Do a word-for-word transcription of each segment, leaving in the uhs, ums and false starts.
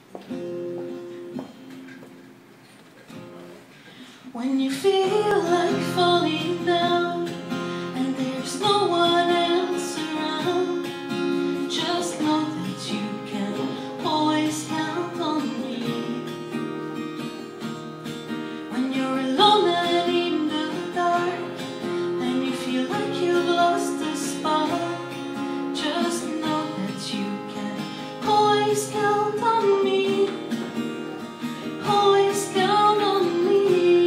When you feel like falling down and there's no one else around, just know that you can always count on me. When you're alone and in the dark and you feel like you've lost the spark, just know that you can always count on me. Always count on me.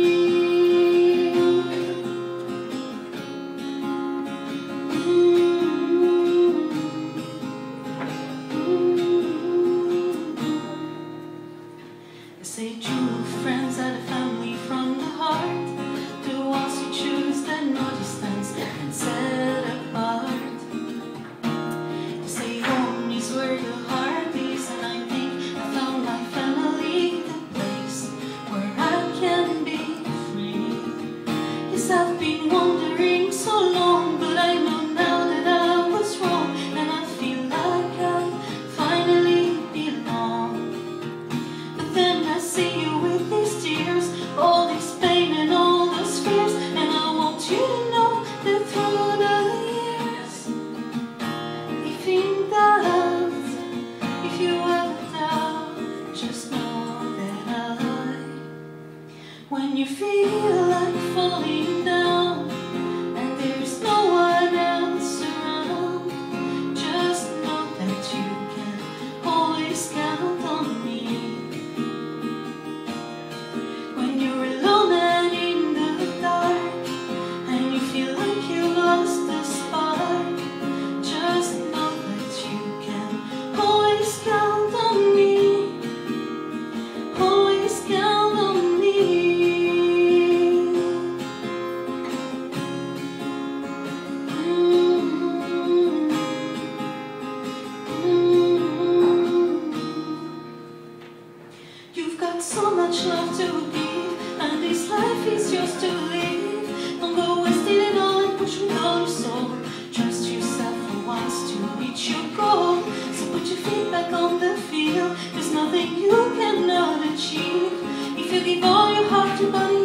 Say true friends are the family from the heart, the ones you choose that know distance and set apart. They say home is where the heart is, and I think I found my family, the place where I can be free. Yes, I've been wandering so long, but I know now that I was wrong, and I feel like I finally belong. Then I see you with these tears, all this pain and all those fears, and I want you to know that through the years, if in doubt, if you ever doubt, just know that I, when you feel like falling down and there's no one else around, just know that you can always count on me. So much love to give, and this life is yours to live. Don't go wasting it all and push with all your soul. Trust yourself for once to reach your goal. So put your feet back on the field. There's nothing you cannot achieve if you give all your heart, your body,